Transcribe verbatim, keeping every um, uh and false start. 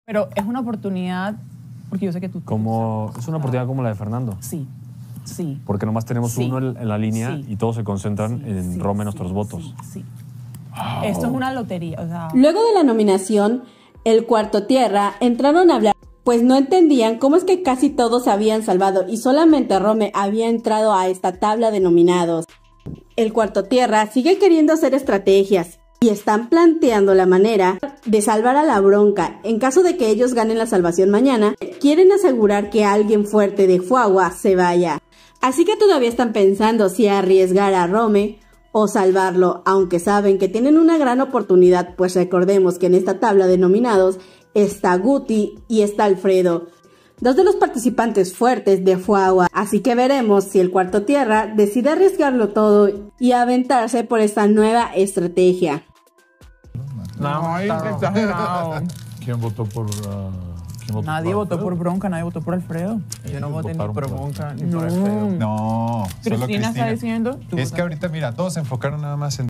Pero es una oportunidad, porque yo sé que tú... Como, es una oportunidad como la de Fernando. Sí, sí. Porque nomás tenemos sí, uno en, en la línea sí, y todos se concentran sí, en sí, Rome sí, nuestros votos. Sí, sí. Wow. Esto es una lotería, o sea... Luego de la nominación, el Cuarto Tierra entraron a hablar, pues no entendían cómo es que casi todos se habían salvado y solamente Rome había entrado a esta tabla de nominados. El Cuarto Tierra sigue queriendo hacer estrategias y están planteando la manera de salvar a la Bronca. En caso de que ellos ganen la salvación mañana, quieren asegurar que alguien fuerte de Fuagua se vaya. Así que todavía están pensando si arriesgar a Rome o salvarlo, aunque saben que tienen una gran oportunidad, pues recordemos que en esta tabla de nominados está Guti y está Alfredo, dos de los participantes fuertes de Fuagua, así que veremos si el Cuarto Tierra decide arriesgarlo todo y aventarse por esta nueva estrategia. No, ay, qué exagerado. ¿Quién votó por...? Uh, ¿quién votó nadie por votó por Bronca, nadie votó por Alfredo. Yo no voté ni por Bronca ni No. por Alfredo. No, solo Cristina Cristina está diciendo... Es que ahorita, mira, todos se enfocaron nada más en